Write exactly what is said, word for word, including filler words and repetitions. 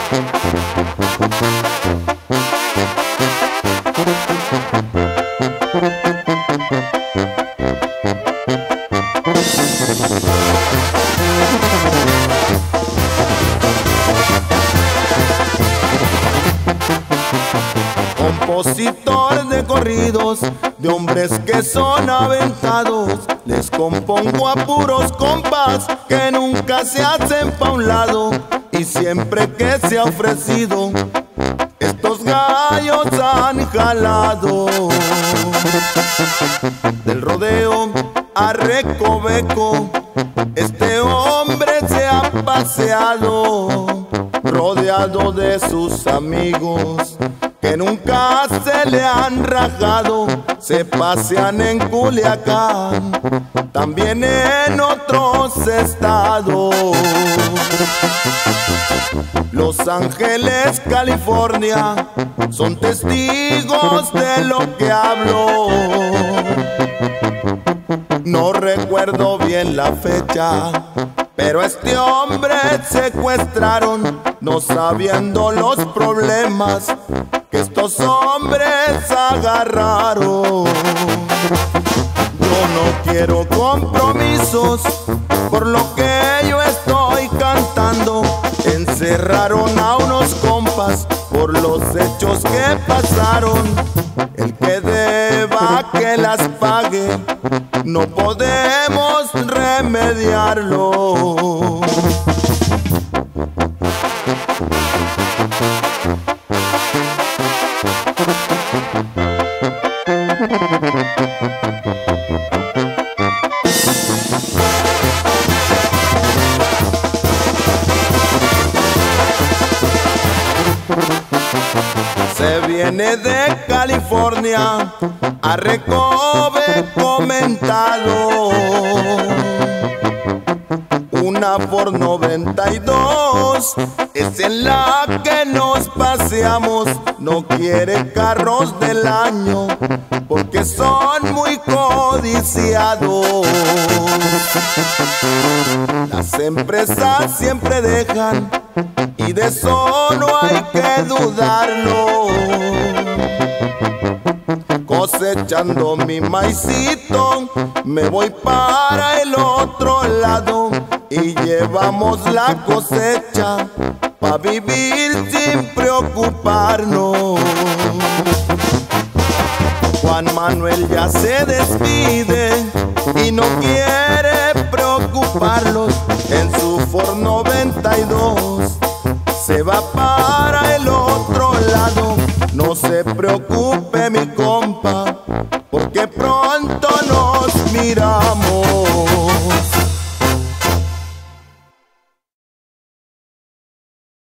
Compositor de corridos, de hombres que son aventados, les compongo a puros compas que nunca se hacen pa' un lado. Y siempre que se ha ofrecido, estos gallos han jalado. Del rodeo a Recoveco, este hombre se ha paseado, rodeado de sus amigos que nunca se le han rajado. Se pasean en Culiacán, también en otros estados. Los Ángeles, California, son testigos de lo que hablo. No recuerdo bien la fecha, pero a este hombre secuestraron, no sabiendo los problemas que estos hombres agarraron. Yo no quiero compromisos, por lo que yo estoy cantando. Encerraron a unos compas por los hechos que pasaron. El que deba que las pague, no podemos remediarlo. Se viene de California a Recoveco mentado, una Ford noventa y dos es en la que nos paseamos. No quiere carros del año porque son muy codiciados. Las empresas siempre dejan, y de eso no hay que dudarlo. Cosechando mi maicito, me voy para el otro lado, y llevamos la cosecha pa' vivir sin preocuparnos. Juan Manuel ya se despide y no quiere preocuparlos. En su Ford noventa y dos se va para el otro lado. No se preocupe mi compa, porque pronto nos miramos.